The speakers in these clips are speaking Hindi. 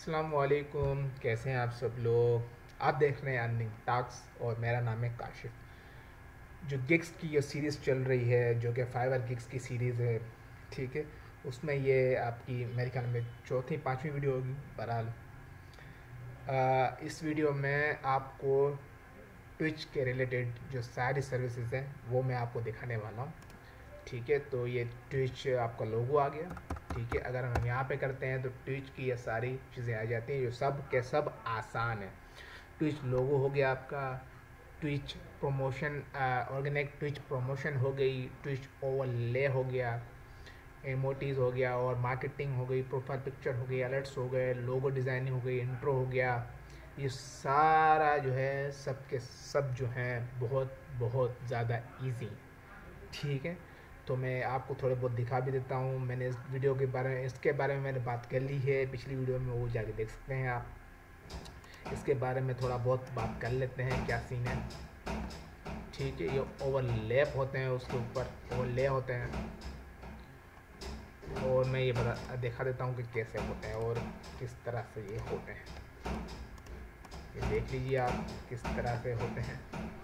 अस्सलामुअलैकुम, कैसे हैं आप सब लोग। आप देख रहे हैं अर्निंग टॉक्स और मेरा नाम है काशिफ। जो गिग्स की ये सीरीज़ चल रही है, जो कि फाइवर गिग्स की सीरीज़ है, ठीक है। उसमें ये आपकी मेरे ख्याल में चौथी पांचवी वीडियो होगी। बहरहाल इस वीडियो में आपको ट्विच के रिलेटेड जो सारी सर्विसेज हैं वो मैं आपको दिखाने वाला हूँ, ठीक है। तो ये ट्विच आपका लोगो आ गया, ठीक है। अगर हम यहाँ पे करते हैं तो ट्विच की ये सारी चीज़ें आ जाती हैं, जो सब के सब आसान है। ट्विच लोगो हो गया आपका, Twitch promotion, organic Twitch promotion हो गई, ट्विच ओवरले हो गया, एमोटीज हो गया, और मार्केटिंग हो गई, प्रोफाइल पिक्चर हो गई, अलर्ट्स हो गए, लोगो डिज़ाइनिंग हो गई, इंट्रो हो गया। ये सारा जो है सब के सब जो हैं बहुत बहुत ज़्यादा इजी, ठीक है। तो मैं आपको थोड़े बहुत दिखा भी देता हूँ। मैंने इस वीडियो के बारे में, इसके बारे में मैंने बात कर ली है पिछली वीडियो में, वो जाके देख सकते हैं आप। इसके बारे में थोड़ा बहुत बात कर लेते हैं, क्या सीन है, ठीक है। ये ओवरलैप होते हैं, उसके ऊपर ओवरले होते हैं, और मैं ये दिखा देता हूँ कि कैसे होते हैं और किस तरह से ये होते हैं। ये देख लीजिए आप किस तरह से होते हैं।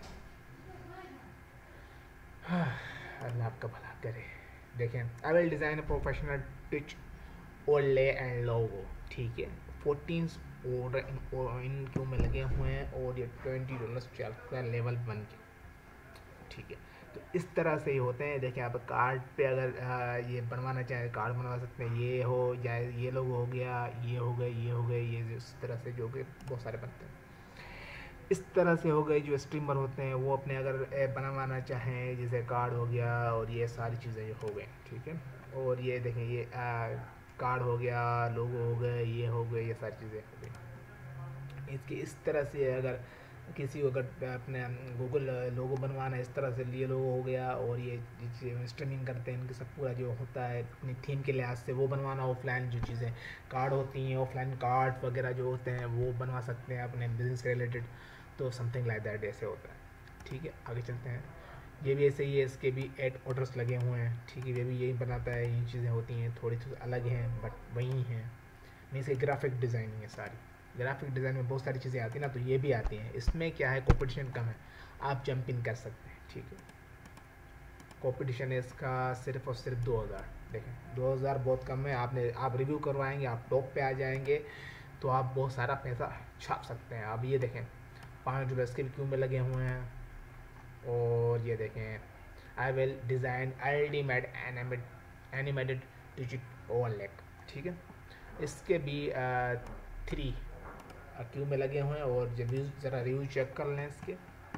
अल्लाह आपका भला करे। देखें, I will design professional twitch overlay and logo, ठीक है। 14 ऑर्डर इन क्यों में लगे हुए हैं, और ये $20 चल रहा है लेवल 1 के, ठीक है। तो इस तरह से ही होते हैं। देखिए आप कार्ड पे अगर ये बनवाना चाहें कार्ड बनवा सकते हैं। ये हो जाए, ये लोगो हो गया, ये हो गए, ये हो गए, ये इस तरह से जो कि बहुत सारे बनते हैं। इस तरह से हो गए। जो स्ट्रीमर होते हैं वो अपने अगर ऐप बनवाना चाहें, जैसे कार्ड हो गया और ये सारी चीज़ें जो हो गई, ठीक है। और ये देखें, ये कार्ड हो गया, लोगो हो गए, ये हो गए, ये सारी चीज़ें हो गई। इसकी इस तरह से अगर किसी को अगर अपने गूगल लोगो बनवाना है, इस तरह से ये लोगो हो गया, और ये स्ट्रीमिंग करते हैं इनके सब पूरा जो होता है अपनी थीम के लिहाज से वो बनवाना। ऑफलाइन जो चीज़ें कार्ड होती हैं, ऑफलाइन कार्ड वगैरह जो होते हैं वो बनवा सकते हैं अपने बिजनेस के रिलेटेड। तो समथिंग लाइक दैट ऐसे होता है, ठीक है। आगे चलते हैं। ये भी ऐसे ही है, इसके भी 8 ऑर्डर्स लगे हुए हैं, ठीक है। ये भी यही बनाता है, यही चीज़ें होती हैं, थोड़ी सी अलग हैं बट वही हैं। नहीं, इसकी ग्राफिक डिज़ाइनिंग है सारी। ग्राफिक डिज़ाइन में बहुत सारी चीज़ें आती हैं ना, तो ये भी आती हैं। इसमें क्या है, कंपटीशन कम है, आप जंप इन कर सकते हैं, ठीक है। कंपटीशन है इसका सिर्फ और सिर्फ 2000। देखें 2000 बहुत कम है। आप रिव्यू करवाएंगे, आप टॉप पे आ जाएंगे, तो आप बहुत सारा पैसा छाप सकते हैं। अब ये देखें, $5 इसके भी क्यों में लगे हुए हैं। और ये देखें, I will design ultimate animated digit overlay, ठीक है। इसके भी 3 क्यों में लगे हुए हैं। और जब ज़रा रिव्यू चेक कर लें इसके,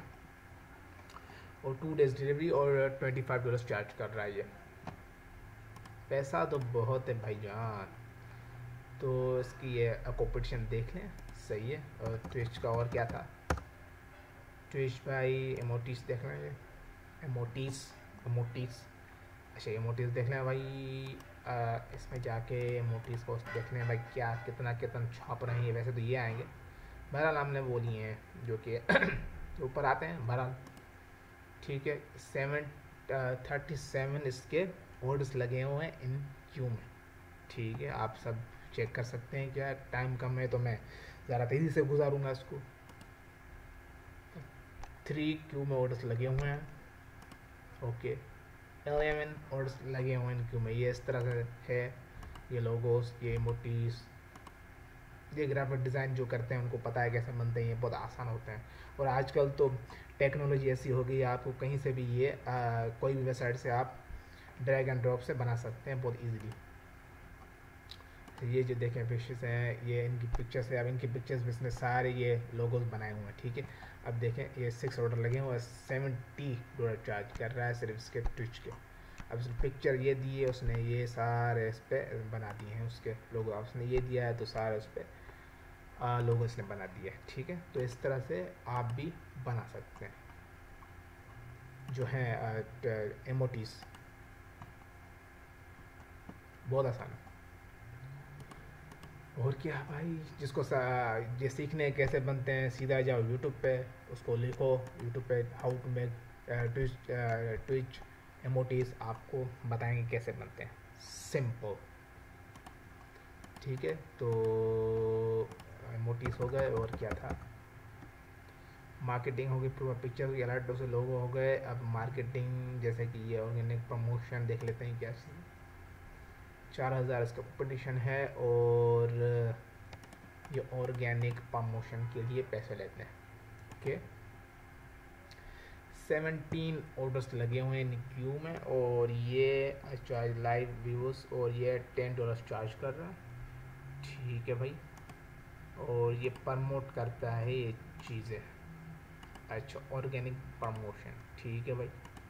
और 2 डेज़ डिलीवरी और $25 चार्ज कर रहा है ये। पैसा तो बहुत है भाईजान। तो इसकी ये कंपटीशन देख लें, सही है। और ट्विच का और क्या था, ट्विच भाई एमोटीज देख लेंगे, एमोटीज, अच्छा एमोटीज देख लें भाई। इसमें जाके एमोटीज को देख लें भाई, क्या कितना कितना छाप रहे हैं। वैसे तो ये आएंगे, बहरहाल हमने वो लिए हैं जो कि ऊपर आते हैं, बहरहाल ठीक है। 37 इसके वर्ड्स लगे हुए हैं इन क्यू में, ठीक है। आप सब चेक कर सकते हैं। क्या टाइम कम है तो मैं ज़रा तेज़ी से गुजारूंगा इसको। 3 क्यू में ऑर्डर्स लगे हुए हैं, ओके। 11 ऑर्डर्स लगे हुए हैं इन क्यू में। ये इस तरह से है, ये लोगोस, ये मोटीज, ये ग्राफिक डिज़ाइन जो करते हैं उनको पता है कैसे बनते हैं, ये बहुत आसान होते हैं। और आजकल तो टेक्नोलॉजी ऐसी हो गई है, आपको कहीं से भी ये कोई भी वेबसाइट से आप ड्रैग एंड ड्रॉप से बना सकते हैं बहुत इजीली। ये जो देखें पिक्चर्स हैं, ये इनकी पिक्चर्स है। अब इनकी पिक्चर्स में इसने सारे ये लोगोस बनाए हुए हैं, ठीक है। अब देखें, ये 6 ऑर्डर लगे हुए हैं, $70 चार्ज कर रहा है सिर्फ इसके ट्विच के। अब उसने पिक्चर ये दी है, उसने ये सारे इस पर बना दिए हैं उसके लोगो। उसने ये दिया है तो सारे उस पर लोगो इसने बना दिया है, ठीक है। तो इस तरह से आप भी बना सकते हैं जो है एमोटीज, बहुत आसान है। और क्या भाई, जिसको ये सीखने कैसे बनते हैं, सीधा जाओ यूट्यूब पे, उसको लिखो यूट्यूब पे how to make Twitch emotes, आपको बताएंगे कैसे बनते हैं, सिंपल, ठीक है, तो मोटिस हो गए, और क्या था, मार्केटिंग होगी, पिक्चर की अलर्ट से लोगो हो गए। अब मार्केटिंग जैसे कि ये ऑर्गेनिक प्रमोशन देख लेते हैं क्या चीज़। 4000 इसका कंपटीशन है, और ये ऑर्गेनिक प्रमोशन के लिए पैसे लेते हैं। ओके, 17 ऑर्डर्स लगे हुए हैं क्यू में, और ये चार्ज लाइव व्यूज, और ये $10 चार्ज कर रहा है। ठीक है भाई, और ये प्रमोट करता है ये चीज़ें। अच्छा, ऑर्गेनिक प्रमोशन, ठीक है भाई।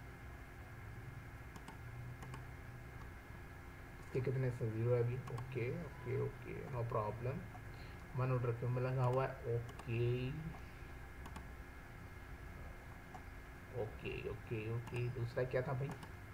इसके कितने से 0 है अभी। Okay okay okay, no problem. 1 order क्यों में लगा हुआ है। ओके ओके ओके ओके, दूसरा क्या था भाई।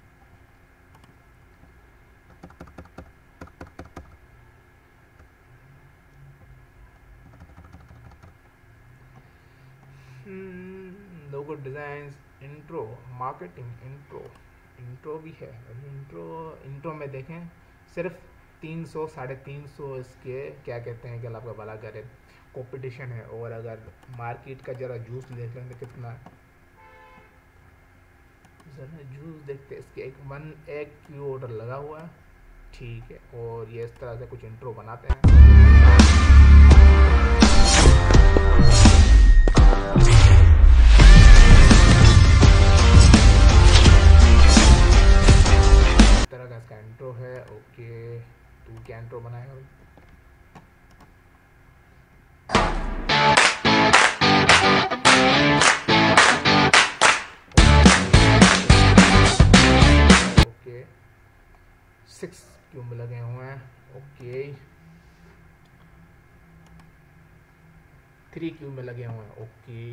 Logo design, intro, marketing, intro भी है। इंट्रो में देखें सिर्फ 300 350 इसके क्या कहते हैं कि अल्लाह आपका भला करे कंपटीशन है। और अगर मार्केट का ज़रा जूस देख लें तो कितना, ज़रा जूस देखते हैं। इसके एक क्यू ऑर्डर लगा हुआ है। ठीक है, और ये इस तरह से कुछ इंट्रो बनाते हैं। इस तरह का इसका इंट्रो है। ओके, तू क्या इंट्रो बनाएगा भाई। ओके, 6 क्यों में लगे हुए हैं। ओके, 3 क्यू में लगे हुए हैं। ओके,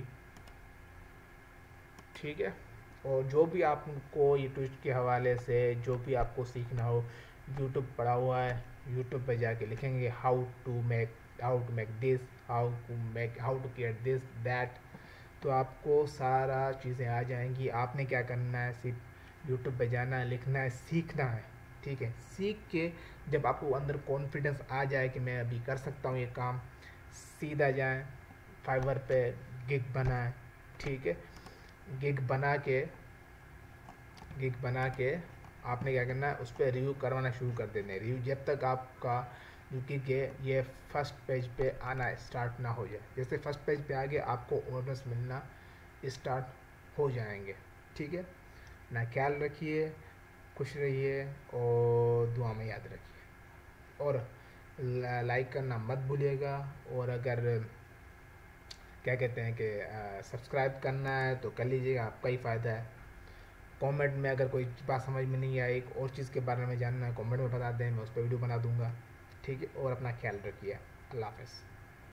ठीक है। और जो भी आपको ये ट्विस्ट के हवाले से जो भी आपको सीखना हो, यूट्यूब पड़ा हुआ है, यूट्यूब पे जाके लिखेंगे how to make this, how to create this that, तो आपको सारा चीज़ें आ जाएंगी। आपने क्या करना है, सिर्फ यूट्यूब पे जाना है, लिखना है, सीखना है। ठीक है, सीख के जब आपको अंदर कॉन्फिडेंस आ जाए कि मैं अभी कर सकता हूँ ये काम, सीधा जाएं फाइवर पे गिग बनाएं। ठीक है, गिग बना के आपने क्या करना है, उस पर रिव्यू करवाना शुरू कर देना है। रिव्यू जब तक आपका यूट्यूब के ये फर्स्ट पेज पे आना स्टार्ट ना हो जाए। जैसे फर्स्ट पेज पे आ गया, आपको ऑर्डर्स मिलना स्टार्ट हो जाएंगे। ठीक है ना, ख्याल रखिए, खुश रहिए, और दुआ में याद रखिए, और लाइक करना मत भूलिएगा। और अगर क्या कहते हैं कि सब्सक्राइब करना है तो कर लीजिएगा, आपका ही फ़ायदा है। कमेंट में अगर कोई बात समझ में नहीं आई, और चीज़ के बारे में जानना है, कमेंट में बता दें, मैं उस पर वीडियो बना दूंगा। ठीक है, और अपना ख्याल रखिए। अल्लाह हाफ़िज़।